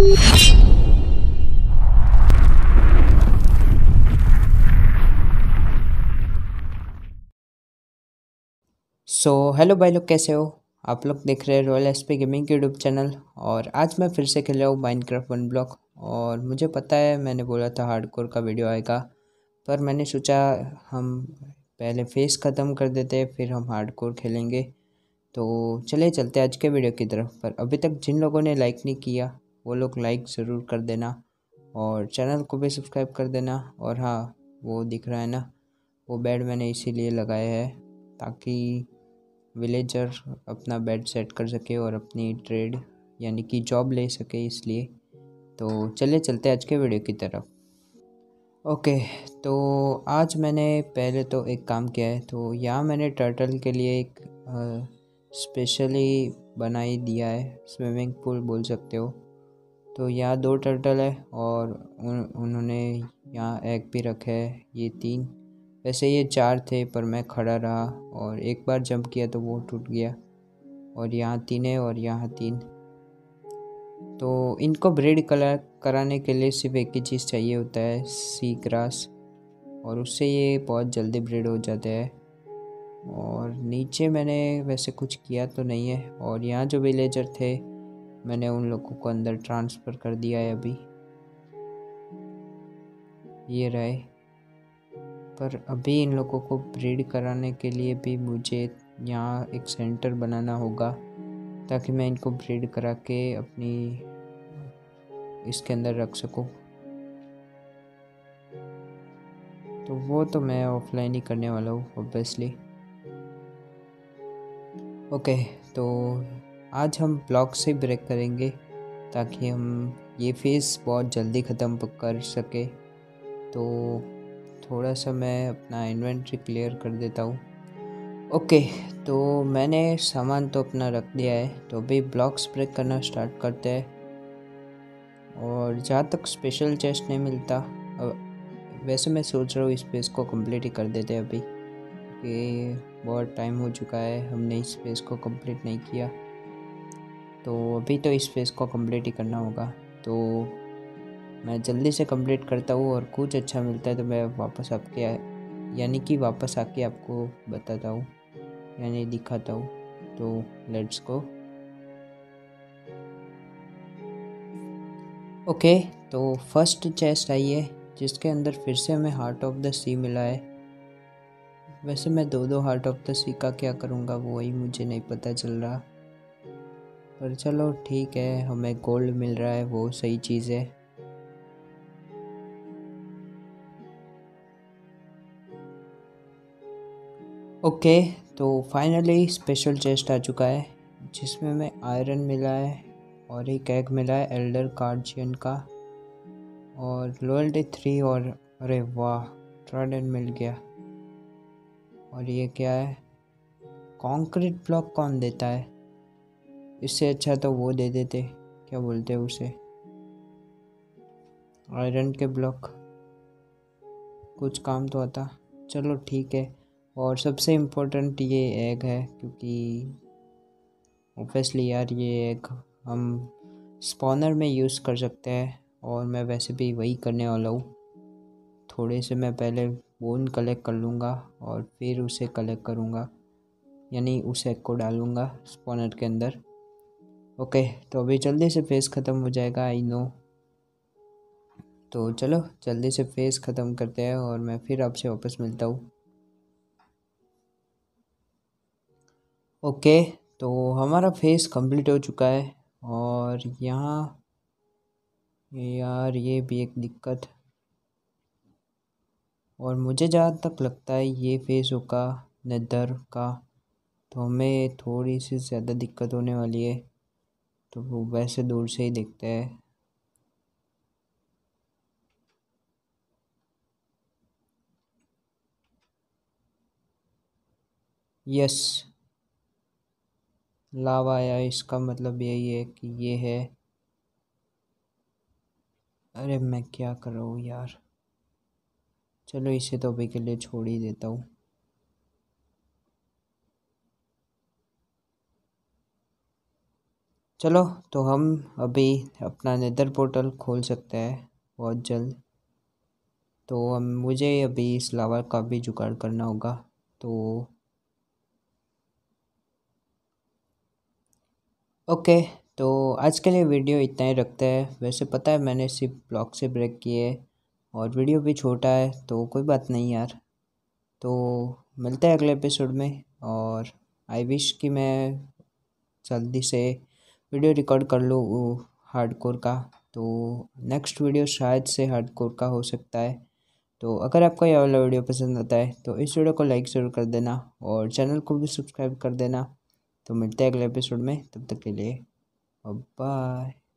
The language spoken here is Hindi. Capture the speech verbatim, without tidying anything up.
सो हेलो भाई लोग, कैसे हो आप लोग? देख रहे हैं रॉयल एस पी गेमिंग के यूट्यूब चैनल। और आज मैं फिर से खेल रहा हूँ माइनक्राफ्ट वन ब्लॉक। और मुझे पता है मैंने बोला था हार्डकोर का वीडियो आएगा, पर मैंने सोचा हम पहले फेस ख़त्म कर देते हैं, फिर हम हार्डकोर खेलेंगे। तो चले चलते हैं आज के वीडियो की तरफ। पर अभी तक जिन लोगों ने लाइक नहीं किया वो लोग लाइक ज़रूर कर देना, और चैनल को भी सब्सक्राइब कर देना। और हाँ, वो दिख रहा है ना, वो बेड मैंने इसीलिए लगाया है ताकि विलेजर अपना बेड सेट कर सके और अपनी ट्रेड यानी कि जॉब ले सके, इसलिए। तो चले चलते आज के वीडियो की तरफ। ओके, तो आज मैंने पहले तो एक काम किया है। तो यहाँ मैंने टर्टल के लिए एक स्पेशली बनाई दिया है, स्विमिंग पूल बोल सकते हो। तो यहाँ दो टर्टल है और उन, उन्होंने यहाँ एग भी रखे है, ये तीन। वैसे ये चार थे पर मैं खड़ा रहा और एक बार जंप किया तो वो टूट गया। और यहाँ तीन है और यहाँ तीन। तो इनको ब्रीड कलर कराने के लिए सिर्फ एक ही चीज़ चाहिए होता है, सी ग्रास। और उससे ये बहुत जल्दी ब्रीड हो जाते हैं। और नीचे मैंने वैसे कुछ किया तो नहीं है। और यहाँ जो विलेजर थे मैंने उन लोगों को अंदर ट्रांसफ़र कर दिया है अभी, ये रहे। पर अभी इन लोगों को ब्रीड कराने के लिए भी मुझे यहाँ एक सेंटर बनाना होगा, ताकि मैं इनको ब्रीड करा के अपनी इसके अंदर रख सकूँ। तो वो तो मैं ऑफलाइन ही करने वाला हूँ ऑब्वियसली। ओके, तो आज हम ब्लॉक से ब्रेक करेंगे ताकि हम ये फेस बहुत जल्दी ख़त्म कर सके। तो थोड़ा सा मैं अपना इन्वेंट्री क्लियर कर देता हूँ। ओके, तो मैंने सामान तो अपना रख दिया है, तो अभी ब्लॉक्स ब्रेक करना स्टार्ट करते हैं। और जहाँ तक स्पेशल चेस्ट नहीं मिलता, वैसे मैं सोच रहा हूँ इस पेज को कंप्लीट ही कर देते हैं अभी, कि बहुत टाइम हो चुका है हमने इस पेज को कंप्लीट नहीं किया। तो अभी तो इस पेज को कंप्लीट ही करना होगा। तो मैं जल्दी से कंप्लीट करता हूँ और कुछ अच्छा मिलता है तो मैं वापस आपके यानी कि वापस आके आपको बताता हूँ यानी दिखाता हूँ। तो लेट्स गो। ओके, तो फर्स्ट चेस्ट आई है जिसके अंदर फिर से हमें हार्ट ऑफ द सी मिला है। वैसे मैं दो दो हार्ट ऑफ द सी का क्या करूँगा वही मुझे नहीं पता चल रहा, पर चलो ठीक है, हमें गोल्ड मिल रहा है वो सही चीज़ है। ओके, तो फाइनली स्पेशल चेस्ट आ चुका है जिसमें हमें आयरन मिला है और एक एग मिला है एल्डर कार्जियन का, और लॉयल्टी थ्री। और अरे वाह, ट्राइडेंट मिल गया। और ये क्या है? कंक्रीट ब्लॉक कौन देता है? इससे अच्छा तो वो दे देते, क्या बोलते हैं उसे, आयरन के ब्लॉक, कुछ काम तो आता। चलो ठीक है। और सबसे इम्पोर्टेंट ये एग है, क्योंकि ऑब्वियसली यार ये एग हम स्पॉनर में यूज़ कर सकते हैं, और मैं वैसे भी वही करने वाला हूँ। थोड़े से मैं पहले बोन कलेक्ट कर लूँगा और फिर उसे कलेक्ट करूँगा, यानी उस एग को डालूँगा स्पॉनर के अंदर। ओके, तो अभी जल्दी से फेस ख़त्म हो जाएगा, आई नो। तो चलो जल्दी से फेस ख़त्म करते हैं और मैं फिर आपसे वापस मिलता हूँ। ओके, तो हमारा फेस कंप्लीट हो चुका है। और यहाँ यार ये भी एक दिक्कत, और मुझे जहाँ तक लगता है ये फेस होगा नेदर का, तो हमें थोड़ी सी ज़्यादा दिक्कत होने वाली है। तो वो वैसे दूर से ही देखते हैं। यस, लावा आया, इसका मतलब यही है कि ये है। अरे मैं क्या कर रहा हूँ यार, चलो इसे तो अभी के लिए छोड़ ही देता हूँ। चलो, तो हम अभी अपना नेदर पोर्टल खोल सकते हैं बहुत जल्द। तो हम मुझे अभी इस लावा का भी जुगाड़ करना होगा। तो ओके, तो आज के लिए वीडियो इतना ही रखते हैं। वैसे पता है मैंने सिर्फ ब्लॉक से ब्रेक किए और वीडियो भी छोटा है, तो कोई बात नहीं यार। तो मिलते हैं अगले एपिसोड में। और आई विश कि मैं जल्दी से वीडियो रिकॉर्ड कर लूँ हार्डकोर का। तो नेक्स्ट वीडियो शायद से हार्डकोर का हो सकता है। तो अगर आपको यह वाला वीडियो पसंद आता है तो इस वीडियो को लाइक ज़रूर कर देना और चैनल को भी सब्सक्राइब कर देना। तो मिलते हैं अगले एपिसोड में, तब तक के लिए बाय।